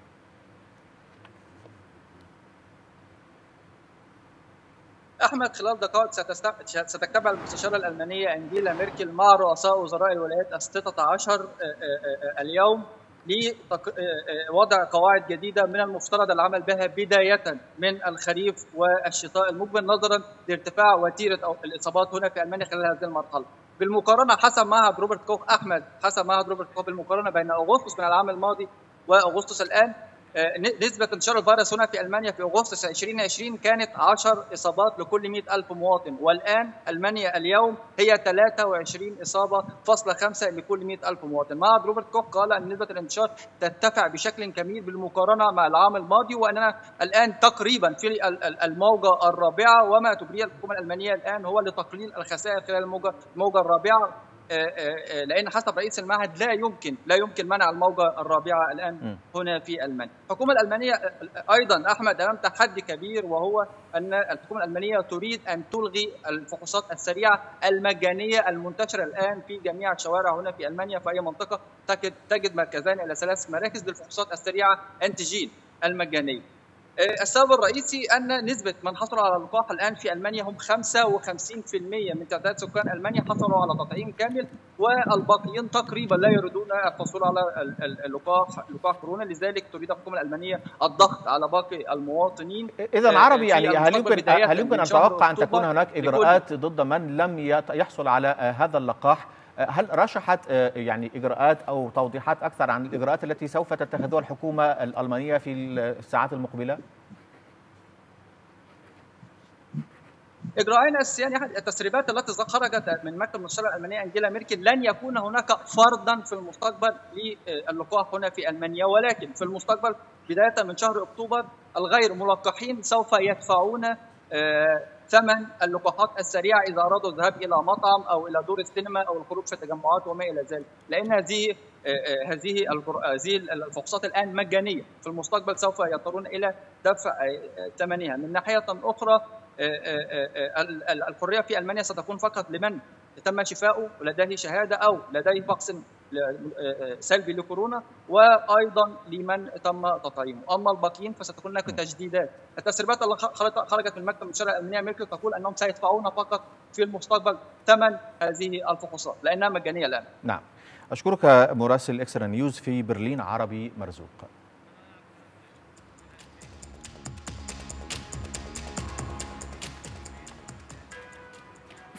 أحمد، خلال دقائق ستجتمع المستشارة الألمانية أنجيلا ميركل مع رؤساء وزراء الولايات 16 اليوم لوضع قواعد جديدة من المفترض العمل بها بداية من الخريف والشتاء المقبل، نظرا لارتفاع وتيرة الإصابات هنا في ألمانيا خلال هذه المرحلة. بالمقارنة حسب معهد روبرت كوخ بالمقارنة بين أغسطس من العام الماضي وأغسطس الآن، نسبة انتشار الفيروس هنا في ألمانيا في أغسطس 2020 كانت 10 إصابات لكل 100,000 مواطن، والآن ألمانيا اليوم هي 23 إصابة فاصلة 5 لكل 100,000 مواطن. معهد روبرت كوخ قال أن نسبة الانتشار ترتفع بشكل كبير بالمقارنة مع العام الماضي، وأننا الآن تقريبا في الموجة الرابعة، وما تجريه الحكومة الألمانية الآن هو لتقليل الخسائر خلال الموجة الرابعة، لأن حسب رئيس المعهد لا يمكن منع الموجة الرابعة الآن هنا في ألمانيا. الحكومة الألمانية أيضا أحمد أمام تحدي كبير، وهو أن الحكومة الألمانية تريد أن تلغي الفحوصات السريعة المجانية المنتشرة الآن في جميع الشوارع هنا في ألمانيا. في أي منطقة تجد مركزين إلى 3 مراكز للفحوصات السريعة أنتيجين المجانية. السبب الرئيسي أن نسبة من حصلوا على اللقاح الآن في ألمانيا هم 55% من تعداد سكان ألمانيا حصلوا على تطعيم كامل، والباقيين تقريبا لا يريدون الحصول على لقاح كورونا. لذلك تريد الحكومة الألمانية الضغط على باقي المواطنين. إذا عربي، يعني هل يمكن أن نتوقع أن تكون هناك إجراءات ضد من لم يحصل على هذا اللقاح؟ هل رشحت يعني إجراءات أو توضيحات أكثر عن الإجراءات التي سوف تتخذها الحكومة الألمانية في الساعات المقبلة؟ إجراءين أساسيان. التسريبات التي خرجت من مكتب المستشارة الألمانية أنجيلا ميركل لن يكون هناك فرضا في المستقبل للقاح هنا في ألمانيا، ولكن في المستقبل بداية من شهر أكتوبر الغير ملقحين سوف يدفعون ثمن اللقاحات السريعة إذا أرادوا الذهاب إلى مطعم أو إلى دور السينما أو الخروج في التجمعات وما إلى ذلك، لأن هذه الفحوصات الآن مجانية. في المستقبل سوف يضطرون إلى دفع ثمنها. من ناحية أخرى الحرية في ألمانيا ستكون فقط لمن تم شفاؤه ولديه شهادة أو لديه فحص سلبي لكورونا، وأيضا لمن تم تطعيمه. أما الباقيين فستكون هناك تجديدات. التسريبات اللي خرجت من مكتب المستشارة الألمانية ميركل تقول أنهم سيدفعون فقط في المستقبل ثمن هذه الفحوصات لأنها مجانية الآن. نعم، أشكرك مراسل إكسترا نيوز في برلين عربي مرزوق.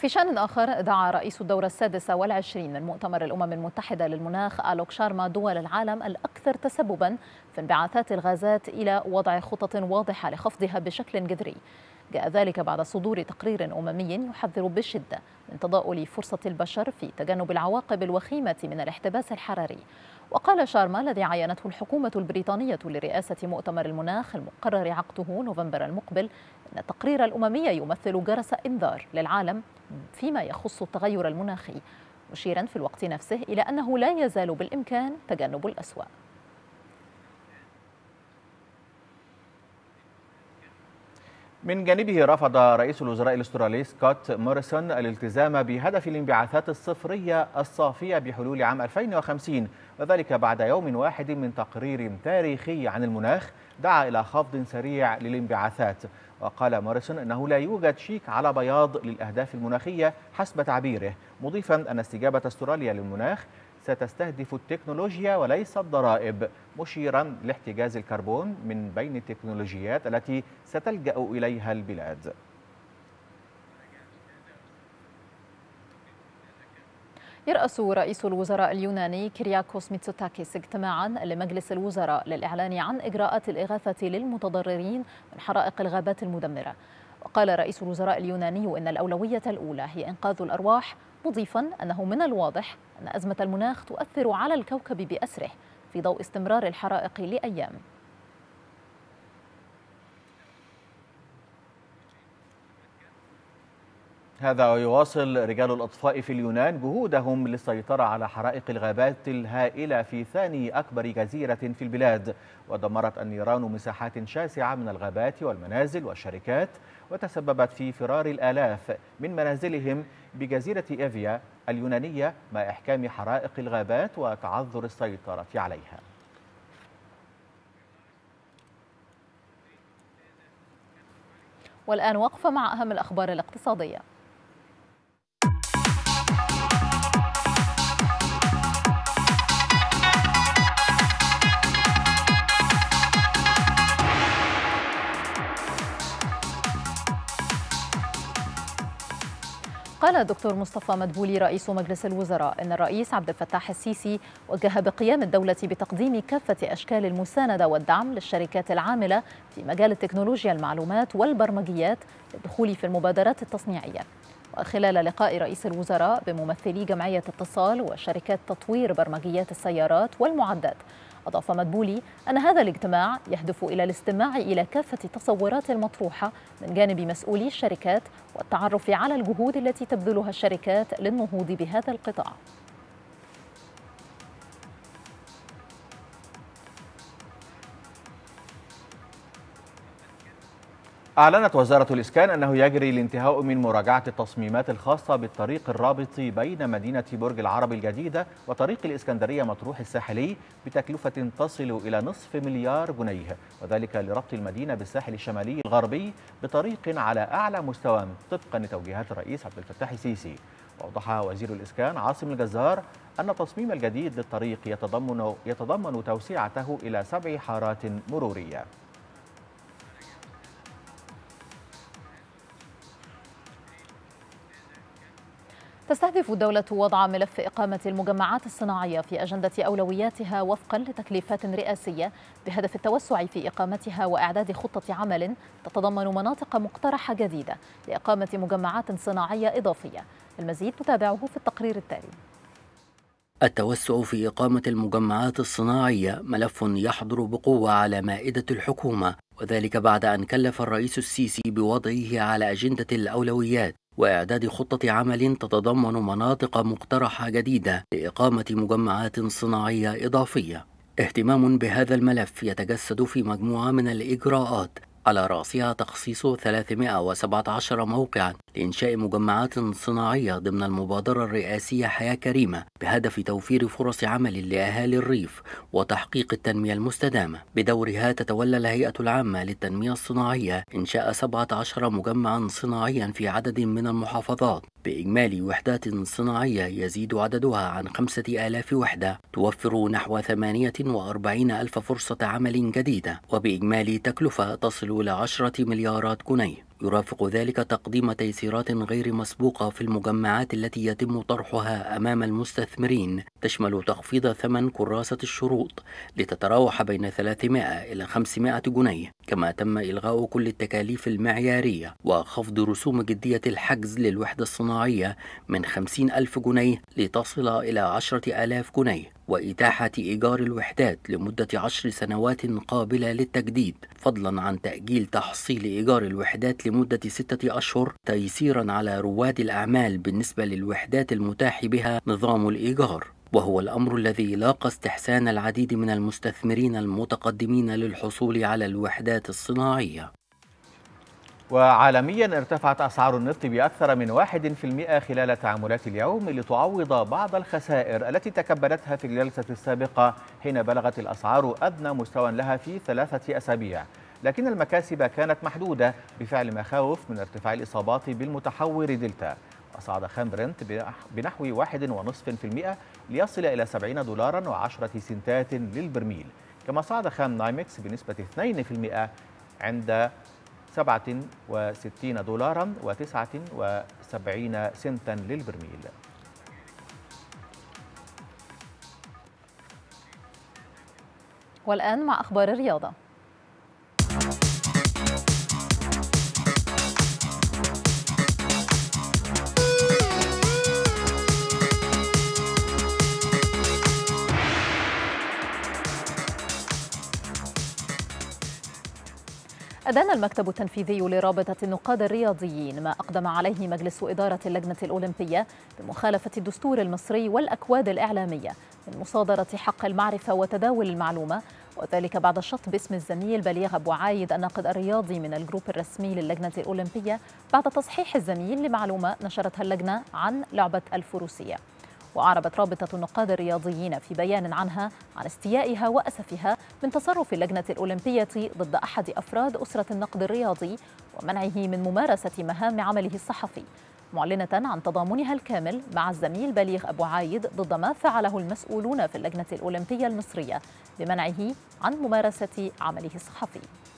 وفي شأن آخر، دعا رئيس الدورة 26 من مؤتمر الأمم المتحدة للمناخ آلوك شارما دول العالم الأكثر تسببا في انبعاثات الغازات إلى وضع خطط واضحة لخفضها بشكل جذري. جاء ذلك بعد صدور تقرير أممي يحذر بشدة من تضاؤل فرصة البشر في تجنب العواقب الوخيمة من الاحتباس الحراري. وقال شارما الذي عينته الحكومة البريطانية لرئاسة مؤتمر المناخ المقرر عقده نوفمبر المقبل أن التقرير الأممي يمثل جرس إنذار للعالم فيما يخص التغير المناخي، مشيرا في الوقت نفسه إلى أنه لا يزال بالإمكان تجنب الأسوأ. من جانبه رفض رئيس الوزراء الأسترالي سكوت موريسون الالتزام بهدف الانبعاثات الصفرية الصافية بحلول عام 2050، وذلك بعد يوم واحد من تقرير تاريخي عن المناخ دعا إلى خفض سريع للانبعاثات. وقال موريسون أنه لا يوجد شيك على بياض للأهداف المناخية حسب تعبيره، مضيفا أن استجابة أستراليا للمناخ ستستهدف التكنولوجيا وليس الضرائب، مشيرا لاحتجاز الكربون من بين التكنولوجيات التي ستلجأ إليها البلاد. يرأس رئيس الوزراء اليوناني كيرياكوس ميتسوتاكيس اجتماعا لمجلس الوزراء للإعلان عن إجراءات الإغاثة للمتضررين من حرائق الغابات المدمرة. وقال رئيس الوزراء اليوناني إن الأولوية الأولى هي إنقاذ الأرواح، مضيفا أنه من الواضح أن أزمة المناخ تؤثر على الكوكب بأسره في ضوء استمرار الحرائق لأيام. هذا ويواصل رجال الأطفاء في اليونان جهودهم للسيطرة على حرائق الغابات الهائلة في ثاني أكبر جزيرة في البلاد. ودمرت النيران مساحات شاسعة من الغابات والمنازل والشركات، وتسببت في فرار الآلاف من منازلهم بجزيرة إيفيا اليونانية مع إحكام حرائق الغابات وتعذر السيطرة عليها. والآن وقفة مع أهم الأخبار الاقتصادية. قال الدكتور مصطفى مدبولي رئيس مجلس الوزراء إن الرئيس عبد الفتاح السيسي وجه بقيام الدولة بتقديم كافة أشكال المساندة والدعم للشركات العاملة في مجال التكنولوجيا المعلومات والبرمجيات للدخول في المبادرات التصنيعية. وخلال لقاء رئيس الوزراء بممثلي جمعية اتصال وشركات تطوير برمجيات السيارات والمعدات، أضاف مدبولي أن هذا الاجتماع يهدف إلى الاستماع إلى كافة التصورات المطروحة من جانب مسؤولي الشركات والتعرف على الجهود التي تبذلها الشركات للنهوض بهذا القطاع. أعلنت وزارة الإسكان أنه يجري الانتهاء من مراجعة التصميمات الخاصة بالطريق الرابط بين مدينة برج العرب الجديدة وطريق الإسكندرية مطروح الساحلي بتكلفة تصل إلى نصف مليار جنيه، وذلك لربط المدينة بالساحل الشمالي الغربي بطريق على أعلى مستوى طبقا لتوجيهات الرئيس عبد الفتاح السيسي. وأوضح وزير الإسكان عاصم الجزار أن التصميم الجديد للطريق يتضمن توسعته إلى 7 حارات مرورية. تستهدف الدولة وضع ملف إقامة المجمعات الصناعية في أجندة أولوياتها وفقا لتكليفات رئاسية بهدف التوسع في إقامتها وإعداد خطة عمل تتضمن مناطق مقترحة جديدة لإقامة مجمعات صناعية إضافية. المزيد نتابعه في التقرير التالي. التوسع في إقامة المجمعات الصناعية ملف يحضر بقوة على مائدة الحكومة، وذلك بعد أن كلف الرئيس السيسي بوضعه على أجندة الأولويات وإعداد خطة عمل تتضمن مناطق مقترحة جديدة لإقامة مجمعات صناعية إضافية. اهتمام بهذا الملف يتجسد في مجموعة من الإجراءات على رأسها تخصيص 317 موقعا لإنشاء مجمعات صناعية ضمن المبادرة الرئاسية حياة كريمة بهدف توفير فرص عمل لأهالي الريف وتحقيق التنمية المستدامة. بدورها تتولى الهيئة العامة للتنمية الصناعية إنشاء 17 مجمعا صناعيا في عدد من المحافظات بإجمالي وحدات صناعية يزيد عددها عن 5000 وحدة توفر نحو 48,000 فرصة عمل جديدة وبإجمالي تكلفة تصل إلى 10 مليارات جنيه. يرافق ذلك تقديم تيسيرات غير مسبوقة في المجمعات التي يتم طرحها أمام المستثمرين، تشمل تخفيض ثمن كراسة الشروط لتتراوح بين 300 إلى 500 جنيه، كما تم إلغاء كل التكاليف المعيارية وخفض رسوم جدية الحجز للوحدة الصناعية من 50,000 جنيه لتصل إلى 10,000 جنيه، وإتاحة إيجار الوحدات لمدة 10 سنوات قابلة للتجديد، فضلا عن تأجيل تحصيل إيجار الوحدات لمدة 6 أشهر، تيسيرا على رواد الأعمال بالنسبة للوحدات المتاح بها نظام الإيجار، وهو الأمر الذي لاقى استحسان العديد من المستثمرين المتقدمين للحصول على الوحدات الصناعية. وعالميا ارتفعت أسعار النفط بأكثر من 1% خلال تعاملات اليوم لتعوض بعض الخسائر التي تكبدتها في الجلسة السابقة حين بلغت الأسعار أدنى مستوى لها في 3 أسابيع، لكن المكاسب كانت محدودة بفعل مخاوف من ارتفاع الإصابات بالمتحور دلتا. وصعد خام برنت بنحو 1.5% ليصل إلى $70.10 للبرميل، كما صعد خام نايمكس بنسبة 2% عند $67.79 للبرميل. والآن مع أخبار الرياضة. أدان المكتب التنفيذي لرابطة النقاد الرياضيين ما أقدم عليه مجلس إدارة اللجنة الأولمبية بمخالفة الدستور المصري والأكواد الإعلامية من مصادرة حق المعرفة وتداول المعلومة، وذلك بعد الشط باسم الزميل بليغ أبو عايد الناقد الرياضي من الجروب الرسمي للجنة الأولمبية بعد تصحيح الزميل لمعلومة نشرتها اللجنة عن لعبة الفروسية. وأعربت رابطة النقاد الرياضيين في بيان عنها عن استيائها وأسفها من تصرف اللجنة الأولمبية ضد أحد أفراد أسرة النقد الرياضي ومنعه من ممارسة مهام عمله الصحفي، معلنة عن تضامنها الكامل مع الزميل بليغ أبو عايد ضد ما فعله المسؤولون في اللجنة الأولمبية المصرية بمنعه عن ممارسة عمله الصحفي.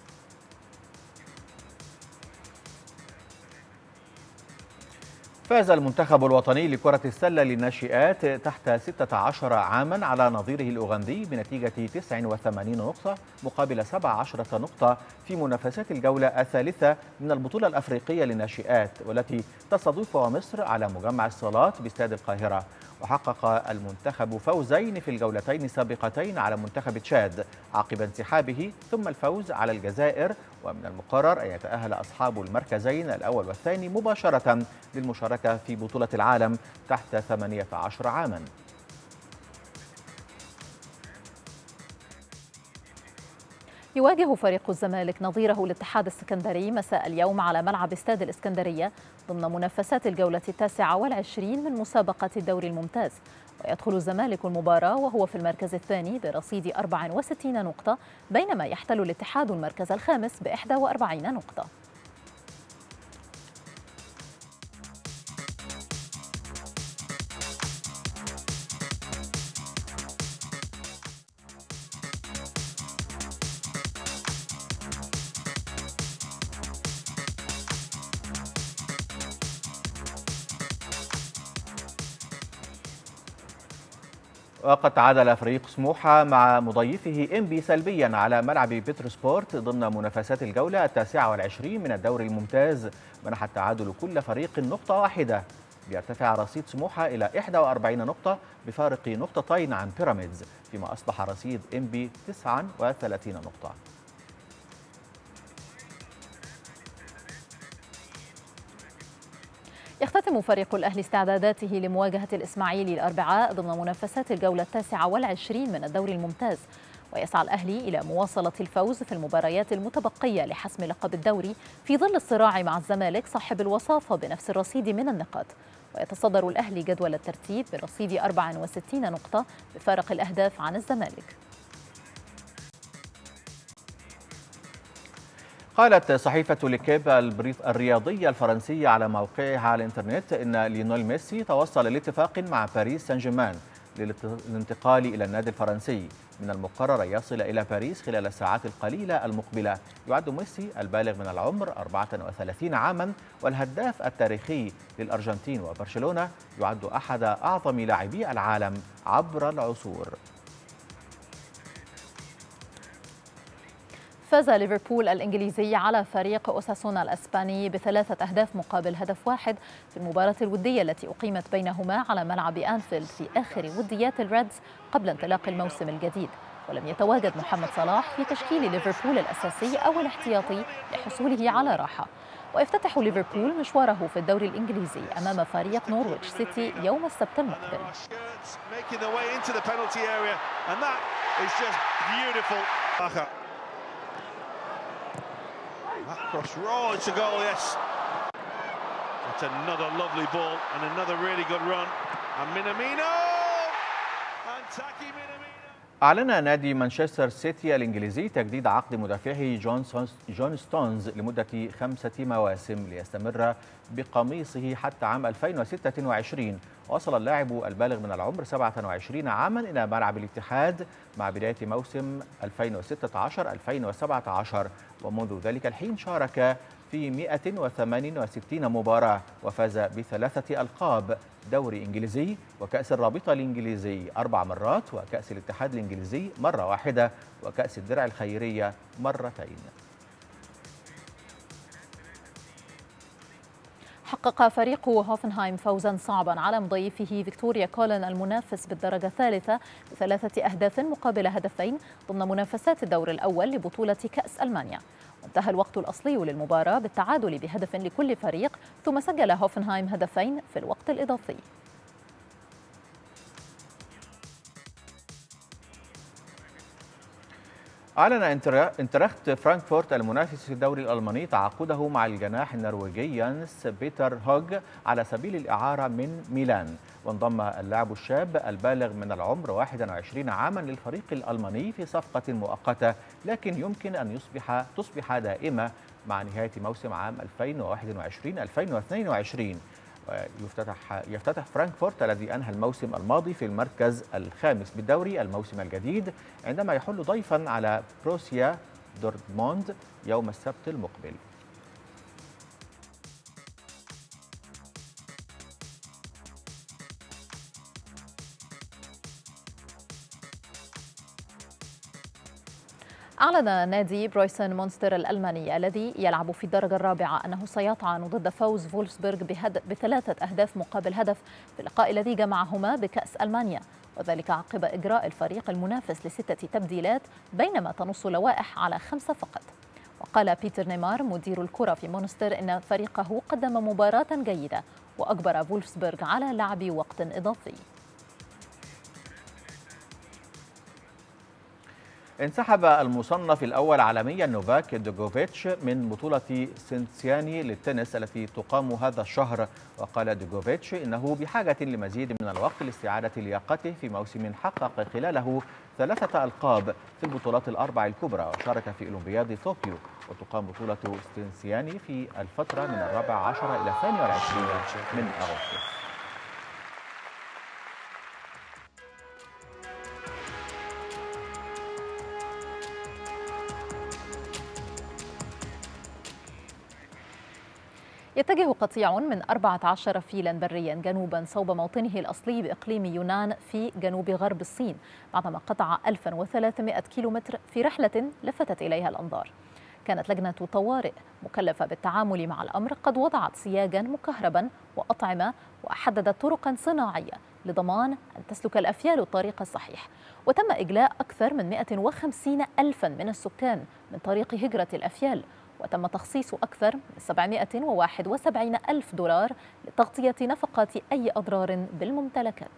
فاز المنتخب الوطني لكرة السلة للناشئات تحت 16 عاما على نظيره الأوغندي بنتيجة 89 نقطة مقابل 17 نقطة في منافسات الجولة الثالثة من البطولة الأفريقية للناشئات، والتي تستضيفها مصر على مجمع الصالات باستاد القاهرة. وحقق المنتخب فوزين في الجولتين السابقتين على منتخب تشاد عقب انسحابه، ثم الفوز على الجزائر، ومن المقرر أن يتأهل أصحاب المركزين الأول والثاني مباشرة للمشاركة في بطولة العالم تحت 18 عاما. يواجه فريق الزمالك نظيره الاتحاد السكندري مساء اليوم على ملعب استاد الإسكندرية ضمن منافسات الجولة 29 من مسابقة الدوري الممتاز. ويدخل الزمالك المباراة وهو في المركز الثاني برصيد 64 نقطة، بينما يحتل الاتحاد المركز الخامس ب41 نقطة. وقد تعادل فريق سموحة مع مضيفه إنبي سلبيا على ملعب بتروسبورت ضمن منافسات الجولة 29 من الدوري الممتاز، منح التعادل كل فريق نقطة واحدة، ليرتفع رصيد سموحة إلى 41 نقطة بفارق نقطتين عن بيراميدز، فيما أصبح رصيد إنبي 39 نقطة. يختتم فريق الأهلي استعداداته لمواجهة الإسماعيلي الأربعاء ضمن منافسات الجولة 29 من الدوري الممتاز، ويسعى الأهلي إلى مواصلة الفوز في المباريات المتبقية لحسم لقب الدوري في ظل الصراع مع الزمالك صاحب الوصافة بنفس الرصيد من النقاط. ويتصدر الأهلي جدول الترتيب برصيد 64 نقطة بفارق الأهداف عن الزمالك. قالت صحيفة ليكيب الرياضية الفرنسية على موقعها على الإنترنت إن ليونيل ميسي توصل لاتفاق مع باريس سان جيرمان للانتقال إلى النادي الفرنسي. من المقرر أن يصل إلى باريس خلال الساعات القليلة المقبلة. يعد ميسي البالغ من العمر 34 عاما والهداف التاريخي للأرجنتين، وبرشلونة يعد أحد أعظم لاعبي العالم عبر العصور. فاز ليفربول الإنجليزي على فريق أوساسونا الأسباني ب3 أهداف مقابل هدف واحد في المباراة الودية التي أقيمت بينهما على ملعب أنفيلد في آخر وديات الريدز قبل انطلاق الموسم الجديد. ولم يتواجد محمد صلاح في تشكيل ليفربول الأساسي أو الاحتياطي لحصوله على راحة. ويفتتح ليفربول مشواره في الدوري الإنجليزي أمام فريق نورويتش سيتي يوم السبت المقبل. Cross roll, it's a goal, yes. It's another lovely ball and another really good run. And Minamino! And Taki Minamino! أعلن نادي مانشستر سيتي الإنجليزي تجديد عقد مدافعه جون ستونز لمدة 5 مواسم ليستمر بقميصه حتى عام 2026. وصل اللاعب البالغ من العمر 27 عاما إلى ملعب الاتحاد مع بداية موسم 2016-2017، ومنذ ذلك الحين شارك في 168 مباراة وفاز ب3 ألقاب: دوري إنجليزي وكأس الرابطة الإنجليزي 4 مرات، وكأس الاتحاد الإنجليزي مرة واحدة، وكأس الدرع الخيرية مرتين. حقق فريق هوفنهايم فوزا صعبا على مضيفه فيكتوريا كولن المنافس بالدرجة الثالثة ب3 أهداف مقابل هدفين ضمن منافسات الدور الأول لبطولة كأس ألمانيا. وانتهى الوقت الأصلي للمباراة بالتعادل بهدف لكل فريق، ثم سجل هوفنهايم هدفين في الوقت الإضافي. أعلن انتراخت فرانكفورت المنافس في الدوري الألماني تعاقده مع الجناح النرويجي يانس بيتر هوغ على سبيل الإعارة من ميلان. وانضم اللاعب الشاب البالغ من العمر 21 عاما للفريق الألماني في صفقة مؤقتة، لكن يمكن أن تصبح دائمة مع نهاية موسم عام 2021-2022. يفتتح فرانكفورت الذي أنهى الموسم الماضي في المركز الخامس بالدوري الموسم الجديد عندما يحل ضيفا على بروسيا دورتموند يوم السبت المقبل. أعلن نادي برويسن مونستر الألماني الذي يلعب في الدرجة الرابعة أنه سيطعن ضد فوز فولفسبورغ ب3 أهداف مقابل هدف في اللقاء الذي جمعهما بكأس ألمانيا، وذلك عقب إجراء الفريق المنافس ل6 تبديلات بينما تنص لوائح على 5 فقط. وقال بيتر نيمار مدير الكرة في مونستر إن فريقه قدم مباراة جيدة وأجبر فولفسبورغ على لعب وقت إضافي. انسحب المصنف الأول عالميا نوفاك دوغوفيتش من بطولة سينتسياني للتنس التي تقام هذا الشهر. وقال دوغوفيتش إنه بحاجة لمزيد من الوقت لاستعادة لياقته في موسم حقق خلاله 3 ألقاب في البطولات ال4 الكبرى، وشارك في أولمبياد طوكيو. وتقام بطولة سينتسياني في الفترة من 14 إلى 22 من أغسطس. يتجه قطيع من 14 فيلا بريا جنوبا صوب موطنه الأصلي بإقليم يونان في جنوب غرب الصين بعدما قطع 1300 كيلومتر في رحلة لفتت إليها الأنظار. كانت لجنة طوارئ مكلفة بالتعامل مع الأمر قد وضعت سياجا مكهربا وأطعمة وحددت طرقا صناعية لضمان أن تسلك الأفيال الطريق الصحيح. وتم إجلاء أكثر من 150 ألفا من السكان من طريق هجرة الأفيال، وتم تخصيص أكثر من 771 ألف دولار لتغطية نفقات أي أضرار بالممتلكات.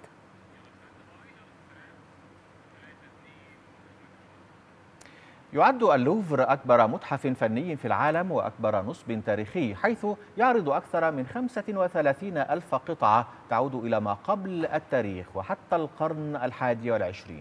يعد اللوفر أكبر متحف فني في العالم وأكبر نصب تاريخي، حيث يعرض أكثر من 35 ألف قطعة تعود إلى ما قبل التاريخ وحتى القرن 21.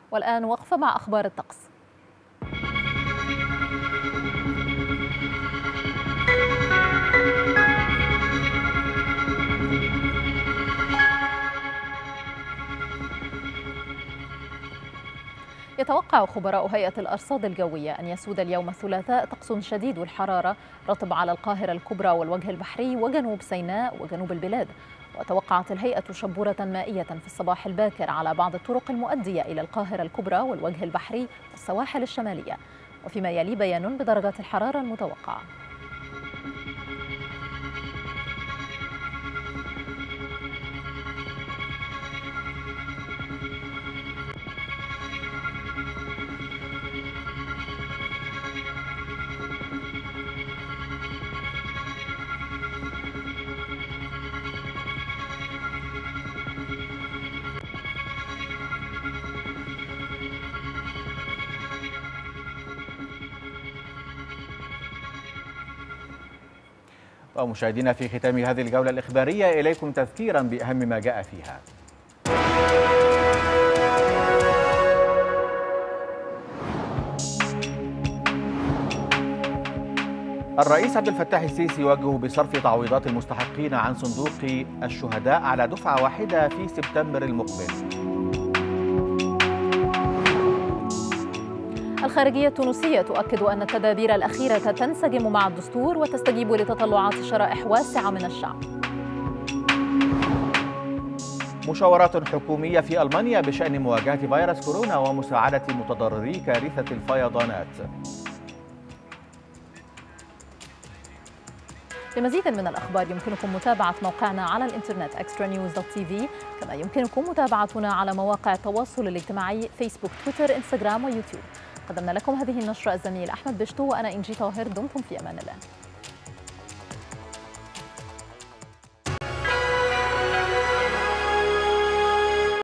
والآن وقفة مع أخبار الطقس. يتوقع خبراء هيئة الأرصاد الجوية أن يسود اليوم الثلاثاء طقس شديد الحرارة رطب على القاهرة الكبرى والوجه البحري وجنوب سيناء وجنوب البلاد. وتوقعت الهيئة شبورة مائية في الصباح الباكر على بعض الطرق المؤدية إلى القاهرة الكبرى والوجه البحري والسواحل الشمالية، وفيما يلي بيان بدرجات الحرارة المتوقعة. ومشاهدينا في ختام هذه الجولة الإخبارية إليكم تذكيرا بأهم ما جاء فيها. الرئيس عبد الفتاح السيسي يوجه بصرف تعويضات المستحقين عن صندوق الشهداء على دفعة واحدة في سبتمبر المقبل. الخارجية التونسية تؤكد أن التدابير الأخيرة تنسجم مع الدستور وتستجيب لتطلعات شرائح واسعة من الشعب. مشاورات حكومية في ألمانيا بشأن مواجهة فيروس كورونا ومساعدة متضرري كارثة الفيضانات. لمزيد من الأخبار يمكنكم متابعة موقعنا على الإنترنت extranews.tv، كما يمكنكم متابعتنا على مواقع التواصل الاجتماعي فيسبوك، تويتر، انستغرام ويوتيوب. قدمنا لكم هذه النشرة الزميل أحمد بشتو وأنا إنجي طاهر. دمتم في أمان الله.